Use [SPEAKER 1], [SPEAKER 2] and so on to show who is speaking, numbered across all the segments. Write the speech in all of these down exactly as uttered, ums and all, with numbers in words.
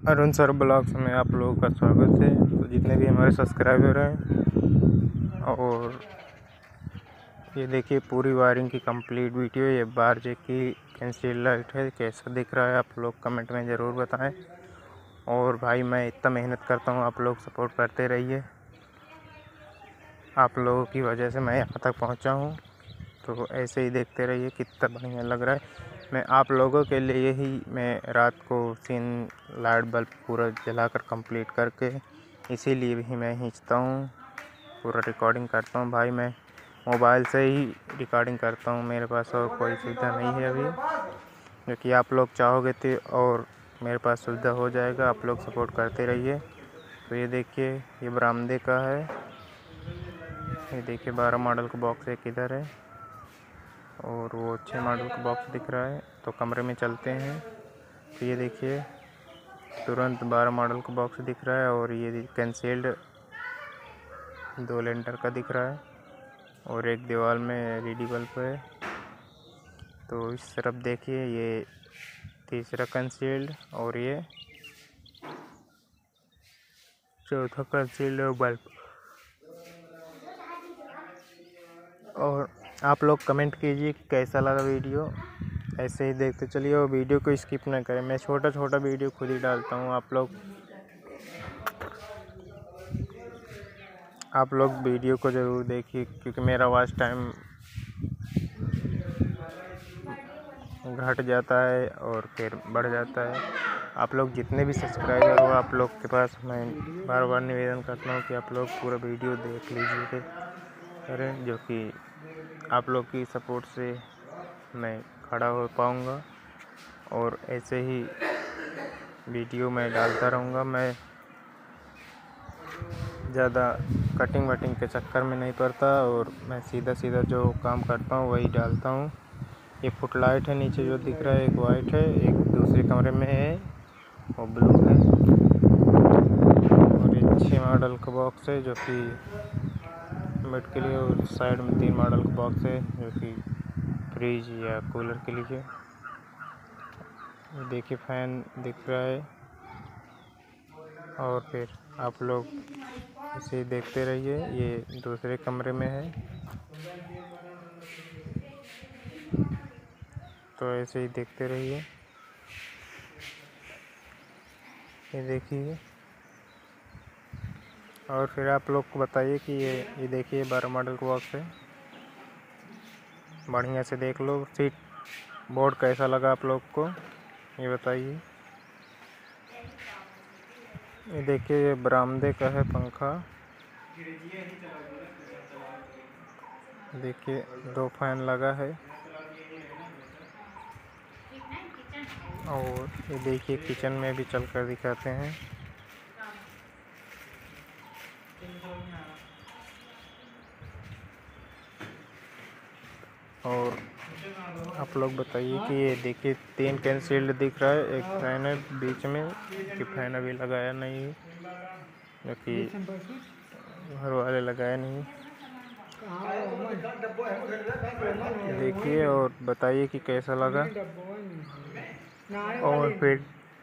[SPEAKER 1] Arun sir blogs में आप लोगों का स्वागत है। तो जितने भी हमारे सब्सक्राइबर हैं, और ये देखिए पूरी वायरिंग की कंप्लीट वीडियो। ये बार जे की कैंसिल लाइट है, कैसा दिख रहा है आप लोग कमेंट में ज़रूर बताएं। और भाई मैं इतना मेहनत करता हूँ, आप लोग सपोर्ट करते रहिए। आप लोगों की वजह से मैं यहाँ तक पहुँचा हूँ, तो ऐसे ही देखते रहिए। कितना बढ़िया लग रहा है। मैं आप लोगों के लिए ही मैं रात को सीन लाइट बल्ब पूरा जलाकर कंप्लीट करके इसीलिए भी मैं खींचता हूँ, पूरा रिकॉर्डिंग करता हूँ। भाई मैं मोबाइल से ही रिकॉर्डिंग करता हूँ, मेरे पास और कोई सुविधा नहीं है अभी, क्योंकि आप लोग चाहोगे तो और मेरे पास सुविधा हो जाएगा। आप लोग सपोर्ट करते रहिए। तो ये देखिए, ये बरामदे का है। ये देखिए बारह मॉडल का बॉक्स एक इधर है और वो छः मॉडल का बॉक्स दिख रहा है। तो कमरे में चलते हैं। तो ये देखिए तुरंत बारह मॉडल का बॉक्स दिख रहा है, और ये कैंसिल्ड दो लेंटर का दिख रहा है, और एक दीवार में एलईडी बल्ब है। तो इस तरफ देखिए, ये तीसरा कंसील्ड और ये चौथा कंसील्ड बल्ब। और आप लोग कमेंट कीजिए कैसा लगा वीडियो। ऐसे ही देखते चलिए और वीडियो को स्किप ना करें। मैं छोटा छोटा वीडियो खुद ही डालता हूँ। आप लोग आप लोग वीडियो को ज़रूर देखिए, क्योंकि मेरा वॉच टाइम घट जाता है और फिर बढ़ जाता है। आप लोग जितने भी सब्सक्राइबर हो, आप लोग के पास मैं बार बार निवेदन करता हूँ कि आप लोग पूरा वीडियो देख लीजिए करें, जो कि आप लोग की सपोर्ट से मैं खड़ा हो पाऊँगा। और ऐसे ही वीडियो मैं डालता रहूँगा। मैं ज़्यादा कटिंग वटिंग के चक्कर में नहीं पड़ता, और मैं सीधा सीधा जो काम करता हूँ वही डालता हूँ। ये फुट लाइट है नीचे जो दिख रहा है, एक वाइट है, एक दूसरे कमरे में है वो ब्लू है। और ये छः मॉडल का बॉक्स है जो कि बेड के लिए, और साइड में तीन मॉडल का बॉक्स है जो कि फ्रिज या कूलर के लिए। देखिए फैन दिख रहा है। और फिर आप लोग इसे देखते रहिए। ये दूसरे कमरे में है, तो ऐसे ही देखते रहिए। ये देखिए, और फिर आप लोग को बताइए कि ये ये देखिए बारह मॉडल का बॉक्स है। बढ़िया से देख लो। सीट बोर्ड कैसा लगा आप लोग को, ये बताइए। ये देखिए, ये बरामदे का है पंखा। देखिए दो फैन लगा है। और ये देखिए किचन में भी चल कर दिखाते हैं। और आप लोग बताइए कि ये देखिए तीन कैंसिल्ड दिख रहा है, एक फैन है बीच में कि फैन अभी लगाया नहीं है, क्योंकि घर वाले लगाया नहीं। देखिए और बताइए कि कैसा लगा। और फिर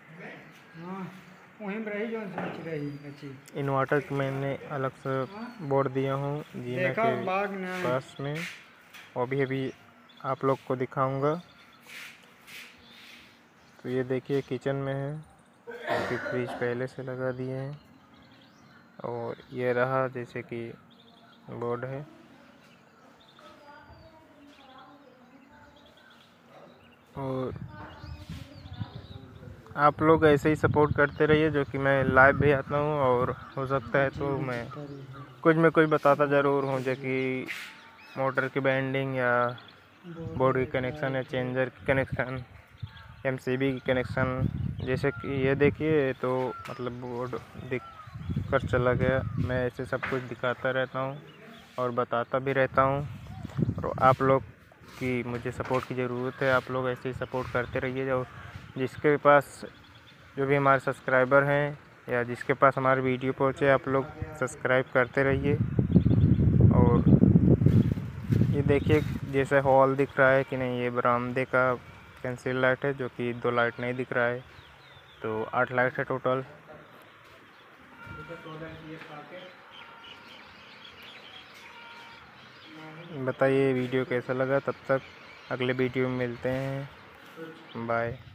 [SPEAKER 1] इन्वर्टर के मैंने अलग से बोर्ड दिया हूँ जीना के पास में, वो भी अभी आप लोग को दिखाऊंगा। तो ये देखिए किचन में है, क्योंकि फ्रिज पहले से लगा दिए हैं। और ये रहा जैसे कि बोर्ड है। और आप लोग ऐसे ही सपोर्ट करते रहिए, जो कि मैं लाइव भी आता हूँ, और हो सकता है तो मैं कुछ में कुछ बताता ज़रूर हूँ, जो कि मोटर की बैंडिंग या बोर्ड की कनेक्शन या चेंजर की कनेक्शन, एमसीबी की कनेक्शन। जैसे कि ये देखिए, तो मतलब बोर्ड दिख कर चला गया। मैं ऐसे सब कुछ दिखाता रहता हूँ और बताता भी रहता हूँ। और आप लोग की मुझे सपोर्ट की ज़रूरत है। आप लोग ऐसे ही सपोर्ट करते रहिए। जो जिसके पास जो भी हमारे सब्सक्राइबर हैं या जिसके पास हमारी वीडियो पहुँचे, आप लोग सब्सक्राइब करते रहिए। और ये देखिए जैसे हॉल दिख रहा है कि नहीं, ये बरामदे का कैंसिल लाइट है, जो कि दो लाइट नहीं दिख रहा है। तो आठ लाइट है टोटल। बताइए वीडियो कैसा लगा। तब तक अगले वीडियो में मिलते हैं। बाय।